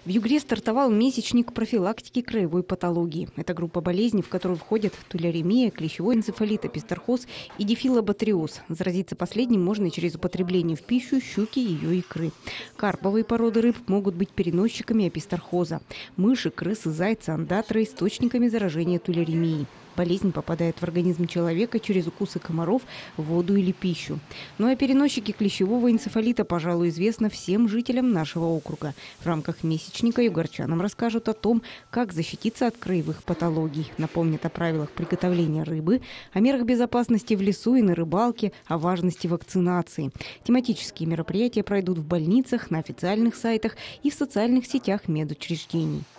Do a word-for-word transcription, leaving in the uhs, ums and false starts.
В Югре стартовал месячник профилактики краевой патологии. Это группа болезней, в которую входят туляремия, клещевой энцефалит, эпистерхоз и дифилобатриоз. Заразиться последним можно через употребление в пищу щуки и ее икры. Карповые породы рыб могут быть переносчиками эпистерхоза. Мыши, крысы, зайцы, ондатры – источниками заражения туляремии. Болезнь попадает в организм человека через укусы комаров, воду или пищу. Ну а переносчики клещевого энцефалита, пожалуй, известны всем жителям нашего округа. В рамках месячника югорчанам расскажут о том, как защититься от краевых патологий. Напомнят о правилах приготовления рыбы, о мерах безопасности в лесу и на рыбалке, о важности вакцинации. Тематические мероприятия пройдут в больницах, на официальных сайтах и в социальных сетях медучреждений.